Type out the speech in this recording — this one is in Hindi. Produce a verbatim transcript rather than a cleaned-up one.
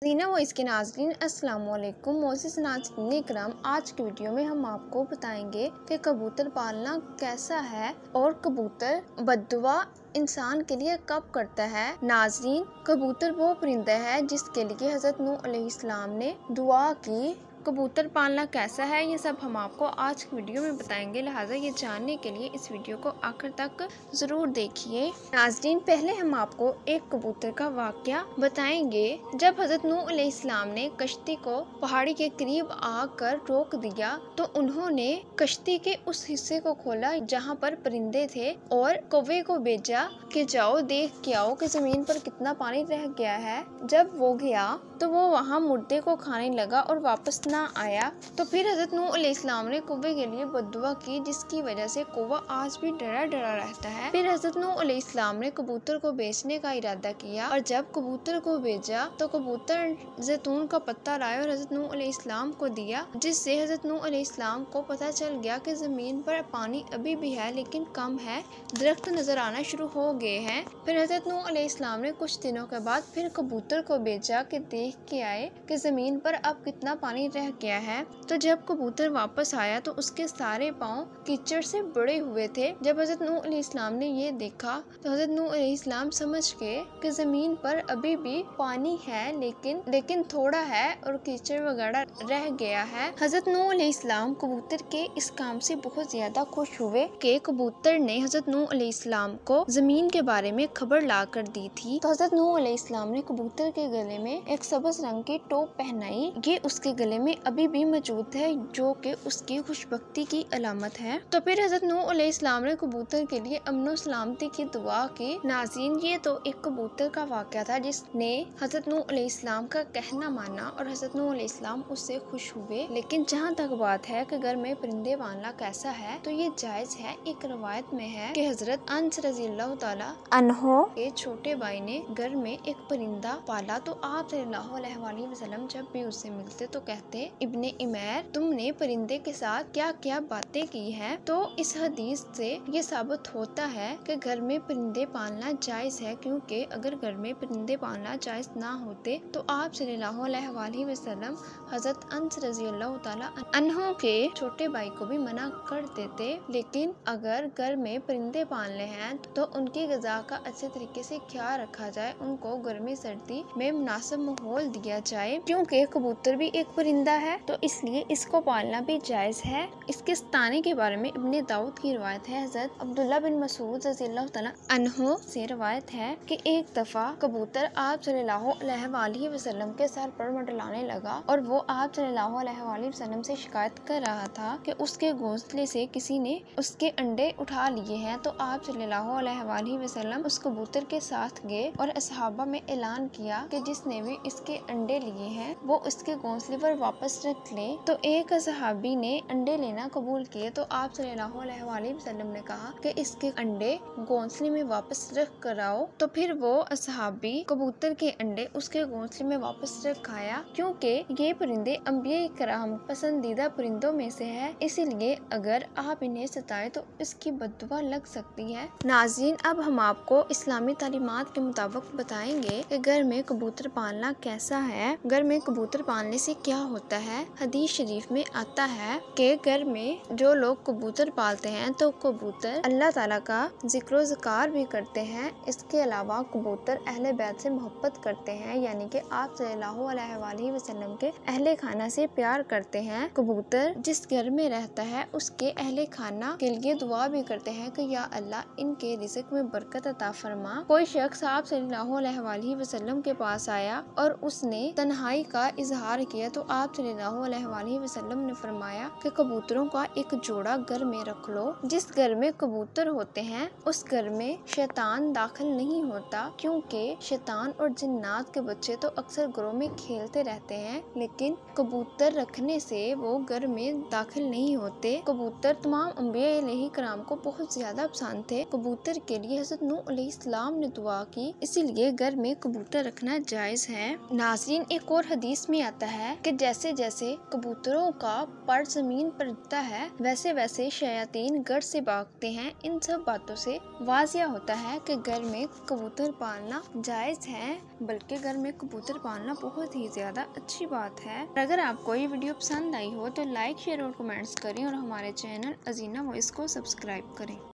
दीना वो इसके नाज़रीन अस्सलाम वालेकुम। मोज़िज़ नाज़रीन इकराम, आज की वीडियो में हम आपको बताएंगे कि कबूतर पालना कैसा है और कबूतर बद्दुआ इंसान के लिए कब करता है। नाज़रीन, कबूतर वो परिंदा है जिसके लिए हज़रत नूह अलैहिस्सलाम ने दुआ की। कबूतर पालना कैसा है ये सब हम आपको आज की वीडियो में बताएंगे, लिहाजा ये जानने के लिए इस वीडियो को आखिर तक ज़रूर देखिए। नाज़रीन, पहले हम आपको एक कबूतर का वाक़या बताएंगे। जब हज़रत नूह अलैहिस्सलाम ने कश्ती को पहाड़ी के करीब आकर रोक दिया तो उन्होंने कश्ती के उस हिस्से को खोला जहाँ पर परिंदे थे और कौवे को भेजा कि जाओ देख के आओ कि ज़मीन पर कितना पानी रह गया है। जब वो गया तो वो वहाँ मुर्दे को खाने लगा और वापस ना आया। तो फिर हज़रत नूह अलैहिस्सलाम ने कौवे के लिए बद्दुआ की, जिसकी वजह से कौवा आज भी डरा डरा रहता है। फिर हज़रत नूह अलैहिस्सलाम ने कबूतर को बेचने का इरादा किया और जब कबूतर को भेजा तो कबूतर जैतून का पत्ता लाया और हज़रत नूह अलैहिस्सलाम को दिया, जिससे हज़रत नूह अलैहिस्सलाम को पता चल गया कि ज़मीन पर पानी अभी भी है लेकिन कम है, दरख्त नजर आना शुरू हो गए हैं। फिर हज़रत नूह अलैहिस्सलाम ने कुछ दिनों के बाद फिर कबूतर को भेजा कि देख के आए कि ज़मीन पर अब कितना पानी रह गया है। तो जब कबूतर वापस आया तो उसके सारे पाँव कीचड़ से बड़े हुए थे। जब हज़रत नूह अलैहिस्सलाम ने ये देखा तो हज़रत नूह अलैहिस्सलाम समझ गए कि ज़मीन पर अभी भी पानी है लेकिन लेकिन थोड़ा है और कीचड़ वगैरह रह गया है। हज़रत नूह अलैहिस्सलाम कबूतर के इस काम से बहुत ज्यादा खुश हुए कि कबूतर ने हज़रत नूह अलैहिस्सलाम को ज़मीन के बारे में खबर ला कर दी थी। तो हज़रत नूह अलैहिस्सलाम ने कबूतर के गले में एक सब्ज़ रंग की टोप पहनाई। ये उसके गले में अभी भी मौजूद है जो कि उसकी खुशबख्ती की अलामत है। तो फिर हज़रत नूह अलैहिस्सलाम ने कबूतर के लिए अमन सलामती की दुआ की। नाज़रीन, ये तो एक कबूतर का वाक़या था जिसने हज़रत नूह अलैहिस्सलाम का कहना माना और हज़रत नूह अलैहिस्सलाम उससे खुश हुए। लेकिन जहाँ तक बात है कि घर में परिंदे पालना कैसा है, तो ये जायज़ है। एक रवायत में है कि हज़रत अनस रज़ियल्लाहु ताला अन्हो के छोटे भाई ने घर में एक परिंदा पाला। तो आप सल्लल्लाहु अलैहि वसल्लम जब भी उससे मिलते तो कहते, इब्ने इमैर, तुमने परिंदे के साथ क्या क्या बातें की हैं। तो इस हदीस से ये साबित होता है कि घर में परिंदे पालना जायज़ है, क्योंकि अगर घर में परिंदे पालना जायज़ ना होते तो आप सल्लल्लाहु अलैहि वसल्लम हज़रत अनस रज़ियल्लाहु ताला अन्हो के छोटे भाई को भी मना कर देते। लेकिन अगर घर में परिंदे पालने हैं तो उनकी ग़िज़ा का अच्छे तरीके से ख्याल रखा जाए, उनको गर्मी सर्दी में मुनासिब माहौल दिया जाए, क्योंकि कबूतर भी एक परिंदा है तो इसलिए इसको पालना भी जायज़ है। इसके स्थाने के बारे में इब्ने दाऊद की रवायत है। हज़रत अब्दुल्ला बिन मसूद रज़ियल्लाहु ताला अन्हो से रवायत है कि एक दफ़ा कबूतर आप सल्लल्लाहु अलैहि वसल्लम के सर पर मंडलाने लगा और वो आप सल्लल्लाहु अलैहि वसल्लम से शिकायत कर रहा था कि उसके घोंसले से किसी ने उसके अंडे उठा लिए हैं। तो आप सल्लल्लाहु अलैहि वसल्लम उस कबूतर के साथ गए और असहाबा में ऐलान किया कि जिसने भी इसके अंडे लिए हैं वो इसके घोंसले पर वापस रख ले। तो एक सहाबी ने अंडे लेना कबूल किए। तो आप सल्लल्लाहु अलैहि वसल्लम ने कहा कि इसके अंडे घोंसले में वापस रख कर आओ। तो फिर वो सहाबी कबूतर के अंडे उसके घोंसले में वापस रख आया, क्योंकि ये परिंदे अंबिया कराम पसंदीदा परिंदों में से है, इसीलिए अगर आप इन्हें सताए तो इसकी बद्दुआ लग सकती है। नाज़रीन, अब हम आपको इस्लामी तालीमात के मुताबिक बताएंगे कि घर में कबूतर पालना कैसा है, घर में कबूतर पालने से क्या होता है। हदीस शरीफ में आता है कि घर में जो लोग कबूतर पालते हैं तो कबूतर अल्लाह ताला का जिक्र ज़िकार भी करते हैं। इसके अलावा कबूतर अहले बैत से मोहब्बत करते हैं, यानी कि आप सल्लल्लाहु अलैहि वसल्लम के अहले खाना से प्यार करते हैं। कबूतर जिस घर में रहता है उसके अहले खाना के लिए दुआ भी करते हैं कि या अल्लाह इनके रिज़्क़ में बरकत अता फरमा। कोई शख्स आप सल्लल्लाहु अलैहि वसल्लम के पास आया और उसने तन्हाई का इजहार किया तो आप सल्लल्लाहु अलैहि वसल्लम ने फरमाया कि कबूतरों का एक जोड़ा घर में रख लो। जिस घर में कबूतर होते हैं उस घर में शैतान दाखिल नहीं होता, क्योंकि शैतान और जिन्नात के बच्चे तो अक्सर घरों में खेलते रहते हैं, लेकिन कबूतर रखने से वो घर में दाखिल नहीं होते। कबूतर तमाम अंबिया अलैहिस्सलाम को बहुत ज्यादा पसंद थे। कबूतर के लिए हज़रत नूह अलैहिस्सलाम ने दुआ की, इसीलिए घर में कबूतर रखना जायज़ है। नाज़रीन, एक और हदीस में आता है कि जैसे जैसे जैसे कबूतरों का पर जमीन पर दिखता है वैसे वैसे शयातीन घर से भागते हैं। इन सब बातों से वाजिया होता है कि घर में कबूतर पालना जायज़ है, बल्कि घर में कबूतर पालना बहुत ही ज़्यादा अच्छी बात है। अगर आपको ये वीडियो पसंद आई हो तो लाइक शेयर और कमेंट्स करें और हमारे चैनल अजीना वॉइस को सब्सक्राइब करें।